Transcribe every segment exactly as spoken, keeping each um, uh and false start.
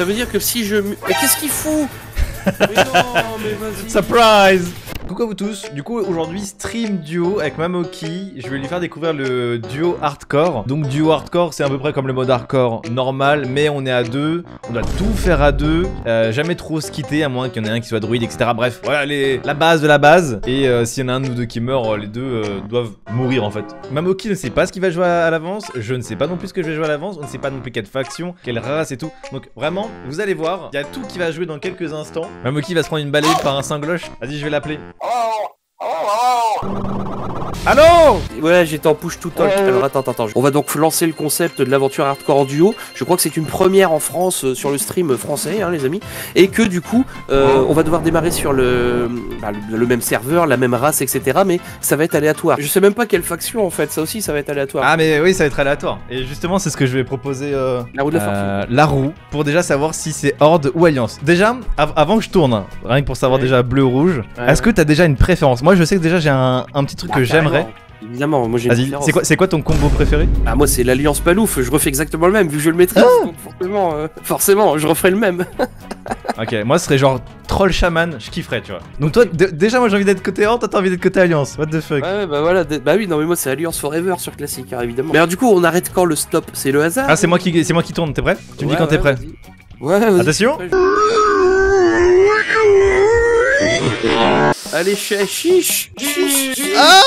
ça veut dire que si je... Mais qu'est-ce qu'il fout? Mais non, mais vas-y. Surprise! Coucou à vous tous, du coup aujourd'hui stream duo avec Mamoki, je vais lui faire découvrir le duo hardcore. Donc duo hardcore c'est à peu près comme le mode hardcore normal, mais on est à deux, on doit tout faire à deux, euh, jamais trop se quitter à moins qu'il y en ait un qui soit druide, et cetera. Bref, voilà les... la base de la base, et euh, s'il y en a un ou deux qui meurent, les deux euh, doivent mourir en fait. Mamoki ne sait pas ce qu'il va jouer à, à l'avance, je ne sais pas non plus ce que je vais jouer à l'avance, on ne sait pas non plus quelle faction, quelle race et tout. Donc vraiment, vous allez voir, il y a tout qui va jouer dans quelques instants. Mamoki va se prendre une balayée par un sangloche, vas-y je vais l'appeler. Allô? Ouais, j'étais en push to talk. Alors attends, attends, attends. On va donc lancer le concept de l'aventure hardcore en duo. Je crois que c'est une première en France euh, sur le stream français, hein, les amis. Et que du coup, euh, on va devoir démarrer sur le, bah, le, le même serveur, la même race, et cetera. Mais ça va être aléatoire. Je sais même pas quelle faction en fait. Ça aussi, ça va être aléatoire. Ah mais oui, ça va être aléatoire. Et justement, c'est ce que je vais proposer. Euh, la roue de la euh, fortune. La roue, pour déjà savoir si c'est Horde ou Alliance. Déjà, av avant que je tourne, rien que pour savoir ouais. déjà bleu ou rouge. Ouais, Est-ce que t'as déjà une préférence? Moi, je sais que déjà j'ai un, un petit truc bah, que j'aimerais. Évidemment, moi j'ai une Vas-y, préférence. c'est quoi, c'est quoi ton combo préféré? Ah moi c'est l'alliance palouf, je refais exactement le même vu que je le maîtrise, ah donc forcément, euh, forcément, je referai le même. Ok, moi ce serait genre troll chaman, je kifferais tu vois. Donc toi, déjà moi j'ai envie d'être côté Horde, toi t'as envie d'être côté Alliance, what the fuck? Ouais bah voilà, bah oui non mais moi c'est alliance forever sur classique hein, évidemment. Mais alors du coup on arrête quand le stop? C'est le hasard? Ah c'est moi qui c'est moi qui tourne, t'es prêt? Tu me ouais, dis quand t'es ouais, prêt? Ouais vas-y. Attention. Allez chiche, chiche. Ah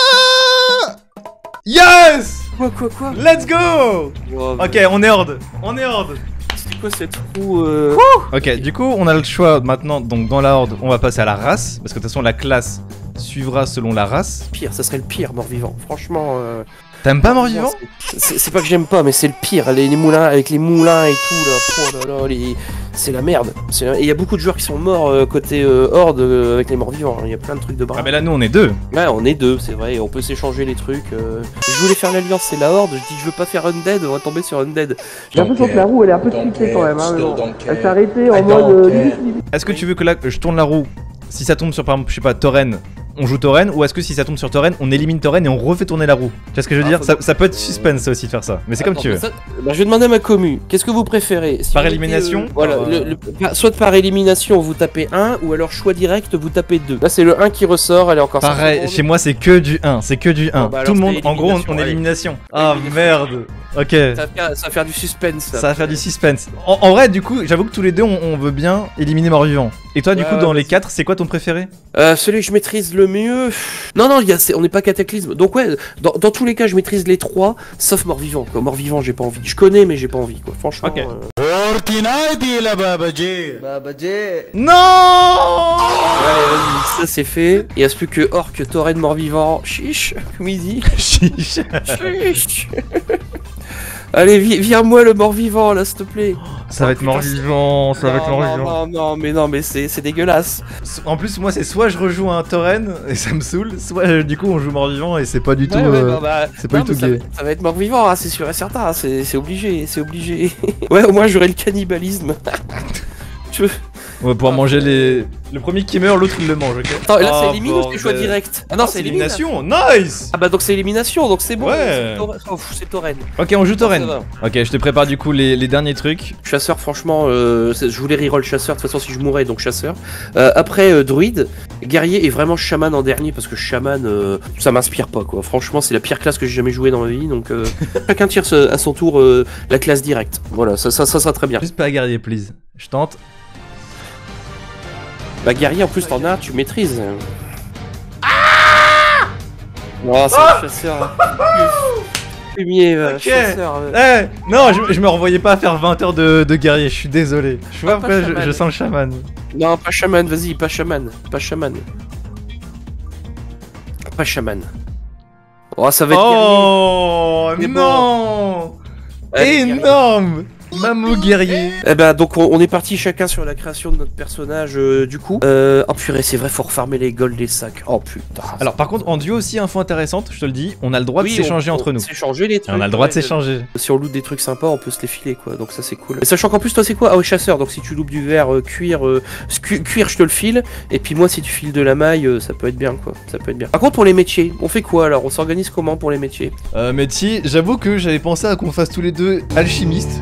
Yes! Quoi quoi quoi? Let's go! Oh, ok, on est Horde, on est Horde. C'est quoi cette roue euh... Ok, du coup, on a le choix maintenant, donc dans la Horde, on va passer à la race, parce que de toute façon, la classe suivra selon la race. Pire, ça serait le pire mort-vivant, franchement... Euh... T'aimes pas mort-vivant? C'est pas que j'aime pas, mais c'est le pire, les, les moulins, avec les moulins et tout, là, oh là, là les... c'est la merde. Et il y a beaucoup de joueurs qui sont morts euh, côté euh, Horde euh, avec les morts-vivants, il y a plein de trucs de bras. Ah mais là, nous, on est deux. Ouais, on est deux, c'est vrai, on peut s'échanger les trucs. Euh... Je voulais faire l'alliance, c'est la Horde, je dis je veux pas faire Undead, on va tomber sur Undead. J'ai l'impression que la roue, elle est un peu tweakée quand même, hein, mais bon. Elle s'est arrêtée en mode... Euh, Est-ce que tu veux que là, je tourne la roue, si ça tombe sur, par exemple, je sais pas, Tauren, on joue Tauren, ou est-ce que si ça tombe sur Tauren, on élimine Tauren et on refait tourner la roue? Tu vois ce que je veux ah, dire? ça, ça peut être suspense ça aussi de faire ça, mais c'est comme tu veux. Ça, bah, je vais demander à ma commu, qu'est-ce que vous préférez si par vous élimination mettez, euh, Voilà, par, le, le, soit par élimination vous tapez un, ou alors choix direct vous tapez deux. Là c'est le un qui ressort, elle est encore pareil, chez moi c'est que du un, c'est que du un. Bon, bah, tout le monde, en gros, on, on élimination. Ah merde. Ok. Ça va, faire, ça va faire du suspense. Ça, ça va faire du suspense. En, en vrai, du coup, j'avoue que tous les deux, on, on veut bien éliminer mort-vivant. Et toi, du ouais, coup, dans les quatre, c'est quoi ton préféré? euh, Celui que je maîtrise le mieux... Non, non, y a, on n'est pas cataclysme. Donc ouais, dans, dans tous les cas, je maîtrise les trois, sauf mort-vivant. Mort-vivant, j'ai pas envie. Je connais, mais j'ai pas envie, quoi. Franchement... Ok. Euh... Non. Ouais, ça c'est fait. Il reste plus que Orc, Tauren, mort-vivant. Chiche, comme il dit. Chiche. Chiche. Allez, vi vire-moi le mort-vivant, là, s'il te plaît. Ça va être mort-vivant, ça va être mort-vivant. Non, non, non, mais non, mais c'est dégueulasse. En plus, moi, c'est soit je rejoue un Tauren et ça me saoule, soit euh, du coup on joue mort-vivant et c'est pas du tout. Ouais, ouais, euh, bah, bah, c'est pas non, du tout ça, gay. Ça va être mort-vivant, hein, c'est sûr et certain, c'est obligé, c'est obligé. Ouais, au moins j'aurai le cannibalisme. Je... On va pouvoir oh, manger les... Le premier qui meurt, l'autre il le mange, ok? Attends, là oh, c'est éliminé ou c'est choix direct? Ah non, c'est élimination, nice! Ah bah donc c'est élimination, donc c'est bon, ouais. C'est Tauren. Ok, on joue Tauren. Ok, je te prépare du coup les, les derniers trucs. Chasseur, franchement, euh, je voulais reroll chasseur, de toute façon si je mourais, donc chasseur. Euh, après, euh, druide, guerrier et vraiment chaman en dernier, parce que chaman, euh, ça m'inspire pas quoi. Franchement, c'est la pire classe que j'ai jamais joué dans ma vie, donc euh, chacun tire à son tour euh, la classe directe. Voilà, ça, ça, ça sera très bien. Juste pas guerrier, please. Je tente. Bah guerrier en plus t'en as, tu maîtrises. Ah oh, c'est oh le chasseur. Fumier, euh, okay. chasseur. Euh... Hey, non, je, je me revoyais pas faire vingt heures de, de guerrier, je suis désolé. Je vois pourquoi je, je sens le chaman. Non, pas chaman, vas-y, pas chaman. Pas chaman. Pas chaman. Oh, ça va être oh, guerrier. Non bon. Énorme. Mamou guerrier. Eh ben donc on, on est parti chacun sur la création de notre personnage euh, du coup. Euh, oh purée, c'est vrai, faut refarmer les golds des sacs. Oh putain. Alors par contre en duo aussi, info intéressante, je te le dis, on a le droit oui, de s'échanger entre nous. S'échanger les trucs. Et on a le droit ouais, de s'échanger. Si on loot des trucs sympas, on peut se les filer quoi, donc ça c'est cool. Et sachant qu'en plus toi c'est quoi? Ah ouais, chasseur, donc si tu loupes du verre, euh, cuir, euh, cu cuir je te le file. Et puis moi si tu files de la maille, euh, ça peut être bien quoi, ça peut être bien. Par contre pour les métiers, on fait quoi alors? On s'organise comment pour les métiers? Euh métier, j'avoue que j'avais pensé à qu'on fasse tous les deux alchimiste, comme ça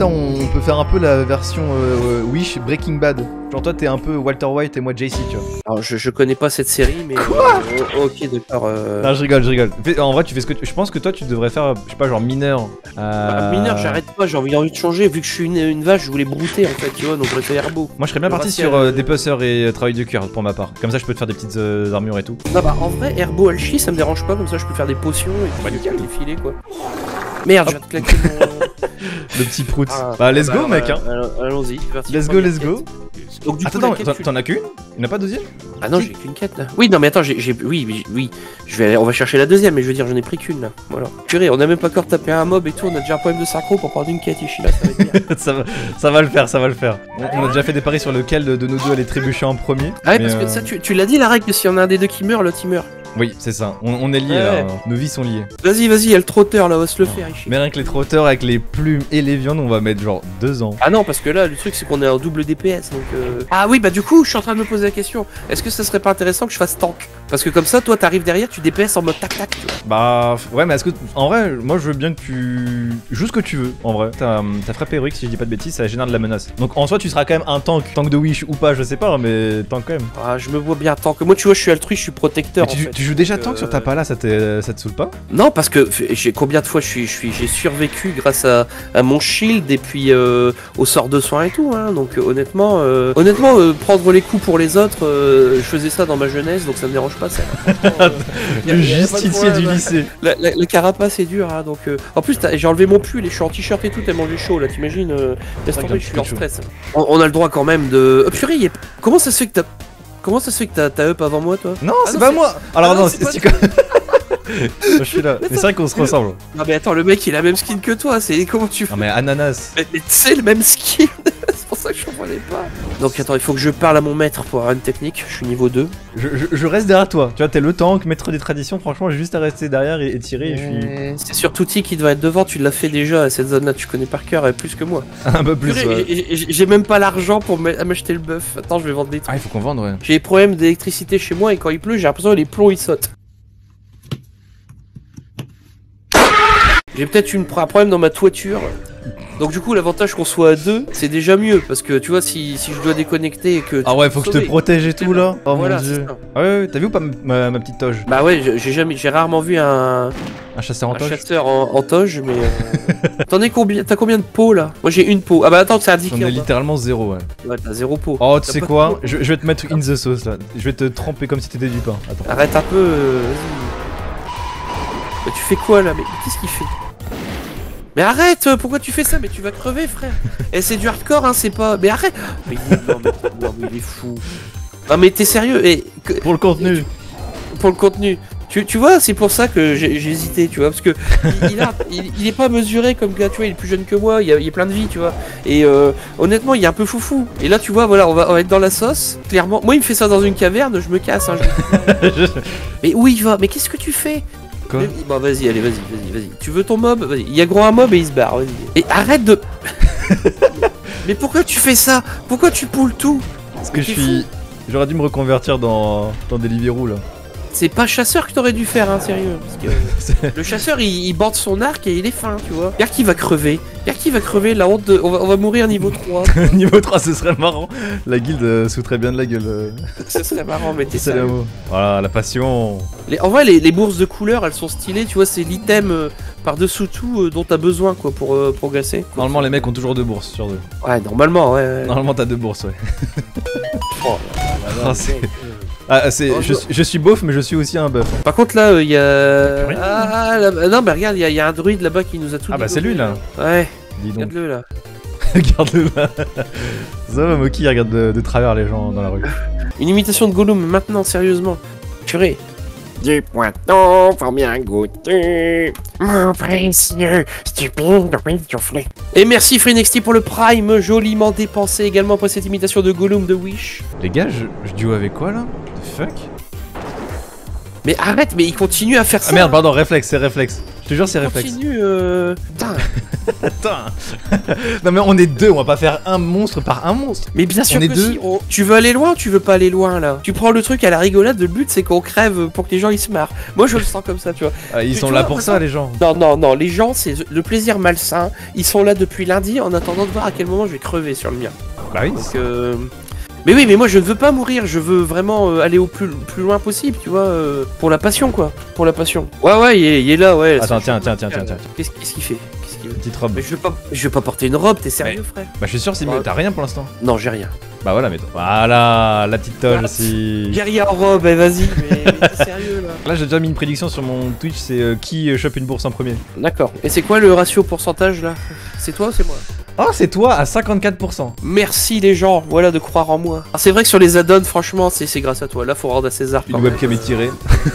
on peut faire un peu la version euh, Wish Breaking Bad. Genre toi t'es un peu Walter White et moi J C, tu vois. Alors je, je connais pas cette série, mais quoi euh, ok d'accord. Euh... Non je rigole, je rigole. En vrai tu fais ce que tu... je pense que toi tu devrais faire, je sais pas, genre mineur. Euh... Bah, mineur, j'arrête pas, j'ai envie, envie de changer. Vu que je suis une, une vache, je voulais brouter en fait, tu vois, donc je préfère Herbo. Moi je serais bien parti sur euh, dépeceur et euh, travail de cuir pour ma part. Comme ça je peux te faire des petites euh, armures et tout. Non bah en vrai, Herbo Alchie ça me dérange pas, comme ça je peux faire des potions et pas nickel, des filets quoi. Merde, je vais te claquer mon. Le petit prout. Ah, bah let's bah, go bah, mec hein. Allons-y, Let's go, let's go. Donc du attends, coup, attends, t'en as qu'une? Il n'y en a pas deuxième? Ah non, j'ai qu'une quête là. Oui, non mais attends, j'ai, j'ai... oui, oui, oui. Je vais, aller... on va chercher la deuxième, mais je veux dire, j'en ai pris qu'une là. Voilà. Purée, on a même pas encore tapé un mob et tout, on a déjà un problème de synchro pour prendre une quête ici là, ça va être bien. ça, va, ça va le faire, ça va le faire. On, on a déjà fait des paris sur lequel de, de nous deux allait trébucher en premier. Ah ouais, parce euh... que ça, tu, tu l'as dit la règle que si on a un des deux qui meurt, l'autre il meurt. Oui, c'est ça. On, on est liés ouais, là. ouais. Nos vies sont liées. Vas-y, vas-y, il y a le trotteur là, on va se le faire ici. Mais rien que les trotteurs avec les plumes et les viandes, on va mettre genre deux ans. Ah non, parce que là, le truc c'est qu'on est en double D P S donc. Euh... Ah oui, bah du coup, je suis en train de me poser la question. Est-ce que ça serait pas intéressant que je fasse tank? Parce que comme ça, toi, t'arrives derrière, tu D P S en mode tac tac, tu vois. Bah ouais, mais est-ce que en vrai, moi je veux bien que tu joues ce que tu veux. En vrai, ta, ta frappe héroïque, si je dis pas de bêtises, ça génère de la menace. Donc en soi, tu seras quand même un tank, tank de Wish ou pas, je sais pas, mais tank quand même. Ah, je me vois bien tank. Moi, tu vois, je suis altruiste, je suis protecteur. Mais tu, en fait. tu joues déjà donc, tank euh... sur ta pala, ça te, ça te saoule pas? Non, parce que j'ai combien de fois je suis, je suis, j'ai survécu grâce à, à mon shield et puis euh, au sort de soin et tout. Hein. Donc euh, honnêtement, euh, honnêtement, euh, prendre les coups pour les autres, euh, je faisais ça dans ma jeunesse, donc ça me dérange pas ça. Euh, le justicier du lycée. La, la, la carapace est dure, hein, donc. Euh... En plus, j'ai enlevé mon pull et je suis en t-shirt et tout tellement j'ai chaud. Là, t'imagines euh, laisse tomber, je suis en stress. On, on a le droit quand même de. Oh, purée, a... comment ça se fait que t'as, comment ça se fait que t'as, t'as up avant moi, toi? Non, ah, c'est pas moi. Alors ah, non, c'est c'est pas... je suis là. Mais c'est vrai qu'on se ressemble. Non mais attends, le mec il a la même skin que toi, c'est comment tu fais? Non mais ananas. Mais, mais c'est le même skin. C'est pour ça que je comprenais pas. Donc attends, il faut que je parle à mon maître pour avoir une technique, je suis niveau deux. Je, je, je reste derrière toi, tu vois, t'es le tank, maître des traditions, franchement j'ai juste à rester derrière et, et tirer et je suis... C'est sur Touti qui devrait être devant, tu l'as fait déjà à cette zone là, tu connais par cœur et plus que moi. Un peu plus, ouais. J'ai même pas l'argent pour m'acheter le buff, attends je vais vendre des trucs. Ah il faut qu'on vende, ouais. J'ai des problèmes d'électricité chez moi et quand il pleut j'ai l'impression que les plombs ils sautent. J'ai peut-être un problème dans ma toiture. Donc du coup l'avantage qu'on soit à deux c'est déjà mieux parce que tu vois si, si je dois déconnecter et que... Ah ouais faut que je te protège et tout là. Oh voilà, mon dieu. ça. Ah ouais, ouais t'as vu ou pas ma, ma, ma petite toge? Bah ouais j'ai jamais j'ai rarement vu un... Un chasseur en un toge. chasseur en, en toge mais... Euh... T'en es combien? T'as combien de pots là? Moi j'ai une peau. Ah bah attends c'est indiqué. J'en ai littéralement zéro ouais. Ouais t'as zéro pot. Oh tu sais quoi, je, je vais te mettre in the sauce là. Je vais te tremper comme si t'étais du pain. Attends. Arrête un peu. Euh... Bah, tu fais quoi là? Mais qu'est-ce qu'il fait? Mais arrête, pourquoi tu fais ça? Mais tu vas crever frère. Et c'est du hardcore hein, c'est pas... Mais arrête. Mais il est... Non, mais... non mais il est fou. Non mais t'es sérieux et... Pour le contenu. Pour le contenu. Tu, tu vois, c'est pour ça que j'ai hésité, tu vois, parce que il, il, a, il, il est pas mesuré comme gars, tu vois, il est plus jeune que moi, il y a, il y a plein de vie, tu vois. Et euh, honnêtement, il est un peu foufou. Et là, tu vois, voilà, on va, on va être dans la sauce, clairement. Moi, il me fait ça dans une caverne, je me casse. Hein, je... Mais où il va? Mais qu'est-ce que tu fais? Quoi? Bon vas-y, allez, vas-y, vas-y, vas-y. Tu veux ton mob? Vas-y. Il y a gros un mob et il se barre, vas-y. Et arrête de... Mais pourquoi tu fais ça? Pourquoi tu poules tout? Parce que je suis... J'aurais dû me reconvertir dans, dans Deliveroo là. C'est pas chasseur que t'aurais dû faire, hein, sérieux. Parce que le chasseur, il, il bande son arc et il est fin, tu vois. Regarde qui va crever. Regarde qui va crever, la honte de... On va, on va mourir niveau trois. Niveau trois, ce serait marrant. La guilde euh, se foutrait bien de la gueule. Ce serait marrant, mais t'es sérieux. Voilà, la passion. Les, en vrai, les, les bourses de couleurs, elles sont stylées, tu vois, c'est l'item euh, par-dessous tout euh, dont t'as besoin, quoi, pour euh, progresser. Normalement, les mecs ont toujours deux bourses sur deux. Ouais, normalement, ouais. ouais. Normalement, t'as deux bourses, ouais. Oh, ah, c'est... Ah, c'est... Je, je suis beauf, mais je suis aussi un buff. Par contre, là, il euh, y a... Ah, là, non, mais regarde, il y, y a un druide là-bas qui nous a tout... Ah bah c'est lui, là. Ouais. Dis donc. Regarde-le, là. Regarde-le, là. Ça va, Moki, il regarde de, de travers les gens dans la rue. Une imitation de Gollum, maintenant, sérieusement. Purée. Du pointon pour bien goûter. Mon précieux, stupide, soufflé. Et merci Freenexty pour le prime, joliment dépensé également pour cette imitation de Gollum de Wish. Les gars, je, je duo avec quoi là? The fuck? Mais arrête, mais il continue à faire ça. Ah merde, pardon, réflexe, c'est réflexe. te jure, c'est réflexe. Continue, euh... Putain. Attends. Non mais on est deux, on va pas faire un monstre par un monstre. Mais bien sûr On est que deux. si. On- Tu veux aller loin ou tu veux pas aller loin là? Tu prends le truc à la rigolade, le but c'est qu'on crève pour que les gens ils se marrent. Moi je le sens comme ça, tu vois. Ah, ils Tu sont vois, là pour ça, maintenant- les gens. Non, non, non, les gens c'est le plaisir malsain. Ils sont là depuis lundi en attendant de voir à quel moment je vais crever sur le mien. Bah oui. Donc, euh... Mais oui, mais moi je ne veux pas mourir, je veux vraiment euh, aller au plus, plus loin possible, tu vois, euh, pour la passion quoi, pour la passion. Ouais, ouais, il est, il est là, ouais. Attends, c'est- tiens, tiens, tiens, tiens, tiens. Qu'est-ce qu'est-ce qu'il fait Qu'est-ce qu'il veut Petite robe. Mais je veux pas, je veux pas porter une robe, t'es sérieux, frère? Bah je suis sûr, c'est mieux. Ouais. T'as rien pour l'instant. Non, j'ai rien. Bah voilà, mais voilà, la petite toge Ah, aussi. J'ai rien en robe, eh, vas-y, mais, mais t'es sérieux là? Là, j'ai déjà mis une prédiction sur mon Twitch, c'est euh, qui euh, chope une bourse en premier. D'accord. Et c'est quoi le ratio pourcentage là? C'est toi ou c'est moi? Oh, c'est toi à cinquante-quatre pour cent. Merci les gens, voilà de croire en moi. Alors, c'est vrai que sur les add-ons, franchement, c'est c'est grâce à toi. Là, faut rendre à César. Une quand même. webcam est tirée.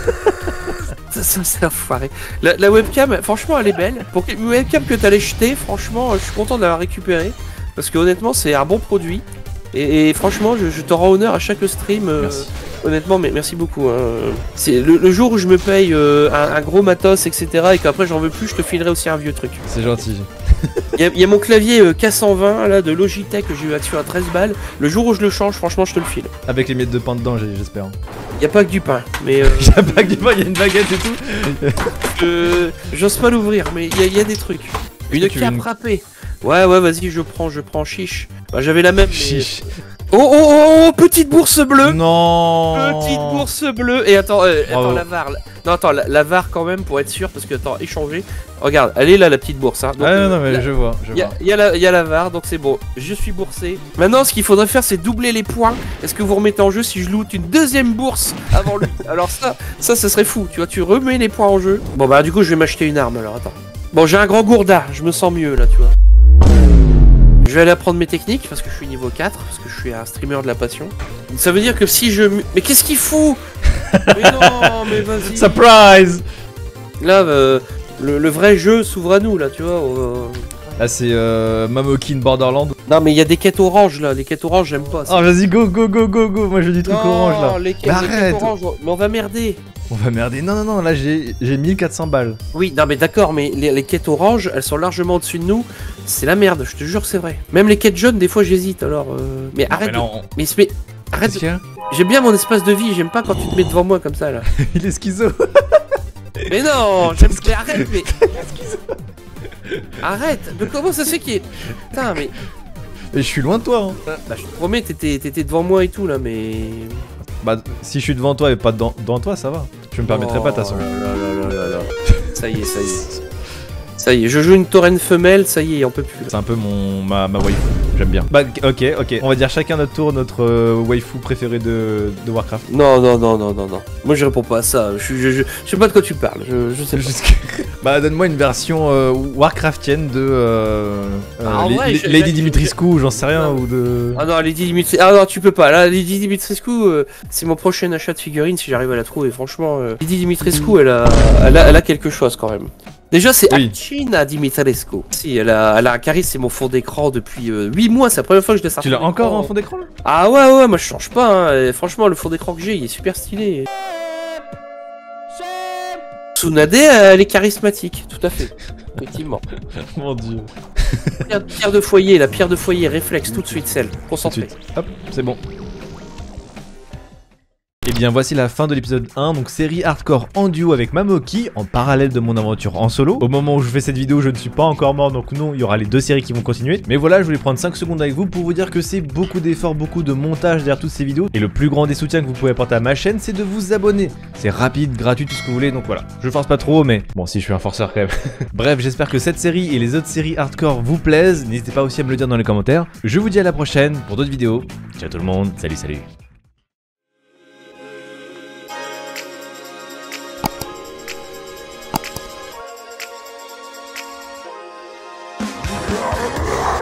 Ça, ça c'est enfoiré. La, la webcam, franchement, elle est belle. Pour une webcam que t'allais jeter, franchement, je suis content de l'avoir récupérée. Parce que honnêtement, c'est un bon produit. Et, et franchement, je, je te rends honneur à chaque stream. euh, Merci. Honnêtement, mais merci beaucoup. Hein. C'est le, le jour où je me paye euh, un, un gros matos, et cetera. Et qu'après j'en veux plus, je te filerai aussi un vieux truc. C'est gentil. Il y, a- il y a mon clavier euh, K cent vingt là de Logitech que j'ai eu action à treize balles. Le jour où je le change, franchement, je te le file. Avec les miettes de pain dedans, j'ai- j'espère. Il y a pas que du pain, mais euh, J'ai pas que du pain, il y a une baguette et tout. je- j'ose pas l'ouvrir, mais il y, a- il y a des trucs. Une tu veux cape une- râpée. Ouais, ouais, vas-y, je prends, je prends, chiche. Bah, j'avais la même. mais- Chiche. Oh, oh, oh, oh, petite bourse bleue. Non. Petite bourse bleue. Et attends, euh, attends, Bravo. la var. là. Non, attends, la, la var quand même pour être sûr, parce que attends, échanger. Regarde, elle est là, la petite bourse. Hein. Donc, Ah euh, non, mais la- je vois, je Il y, a- vois. il y a la- il y a la var, donc c'est bon. Je suis boursé. Maintenant, ce qu'il faudrait faire, c'est doubler les points. Est-ce que vous remettez en jeu si je loot une deuxième bourse avant lui? Alors ça, ça, ça serait fou. Tu vois, tu remets les points en jeu. Bon bah du coup, je vais m'acheter une arme. Alors attends. Bon, j'ai un grand gourda. Je me sens mieux là, tu vois. Je vais aller apprendre mes techniques parce que je suis niveau quatre, parce que je suis un streamer de la passion. Ça veut dire que si je... mu- Mais qu'est-ce qu'il fout? Mais non, mais vas-y. Surprise. Là, euh, le, le vrai jeu s'ouvre à nous, là, tu vois. euh. Là, c'est euh, Mamokin Borderland. Non, mais il y a des quêtes oranges, là. Les quêtes oranges, j'aime pas. ça. Oh, vas-y, go, go, go, go, go. Moi, je veux du truc Non, orange là. les quêtes, Mais les quêtes arrête. oranges, mais on va merder. On va merder. Non, non, non, là, j'ai j'ai mille quatre cents balles. Oui, non, mais d'accord, mais les, les quêtes oranges, elles sont largement au-dessus de nous. C'est la merde, je te jure, c'est vrai. Même les quêtes jaunes, des fois, j'hésite. Alors, euh, mais arrête. Mais de- non, on- Mais, mais arrête. Qu'est-ce qu'il y a? de- J'aime bien mon espace de vie. J'aime pas quand tu te mets devant moi comme ça, là. Il est schizo. Mais non, j'aime. Mais arrête, mais. Arrête. Mais comment ça se fait qu'il est. Putain, mais. Et je suis loin de toi. Hein. Bah, je te promets, t'étais t'étais devant moi et tout là, mais. Bah, si je suis devant toi et pas devant, devant toi, ça va. Je me permettrai pas de toute façon. Oh là là là là là. Ça y est, ça y est. Ça y est, je joue une taureine femelle, ça y est, on peut plus. C'est un peu mon ma, ma waifu. J'aime bien. Bah, ok, ok. On va dire chacun notre tour notre euh, waifu préféré de, de Warcraft. Non, non, non, non, non, non. Moi je réponds pas à ça. Je, je, je, je sais pas de quoi tu parles. Je, je sais pas. Jusque- bah, donne-moi une version euh, Warcraftienne de euh, euh, Ah, en Li- vrai, Li- je- Lady je- Dimitrescu ou j'en sais rien Non. ou de. Ah non, Lady Dimitrescu. Ah non, tu peux pas. Là, Lady Dimitrescu, euh, c'est mon prochain achat de figurines si j'arrive à la trouver. Franchement, euh, Lady Dimitrescu, elle a, elle a, elle a quelque chose quand même. Déjà, c'est Oui. Achina Dimitrescu. Si, elle a, elle a un charisme, c'est mon fond d'écran depuis euh, huit mois. C'est la première fois que je laisse un Tu l'as fond encore d'écran. en fond d'écran là? Ah ouais, ouais, moi je change pas. Hein. Et franchement, le fond d'écran que j'ai, il est super stylé. Tsunade, elle est charismatique, tout à fait. Effectivement. Mon dieu. Pierre, pierre de foyer, la pierre de foyer, réflexe, tout de suite, celle. Tout de Concentré. suite. Hop, c'est bon. Et bien voici la fin de l'épisode un, donc série hardcore en duo avec Mamoki, en parallèle de mon aventure en solo. Au moment où je fais cette vidéo, je ne suis pas encore mort, donc non, il y aura les deux séries qui vont continuer. Mais voilà, je voulais prendre cinq secondes avec vous pour vous dire que c'est beaucoup d'efforts, beaucoup de montage derrière toutes ces vidéos. Et le plus grand des soutiens que vous pouvez apporter à ma chaîne, c'est de vous abonner. C'est rapide, gratuit, tout ce que vous voulez, donc voilà. Je force pas trop, mais bon, si je suis un forceur quand même. Bref, j'espère que cette série et les autres séries hardcore vous plaisent. N'hésitez pas aussi à me le dire dans les commentaires. Je vous dis à la prochaine pour d'autres vidéos. Ciao tout le monde, salut salut. Oh,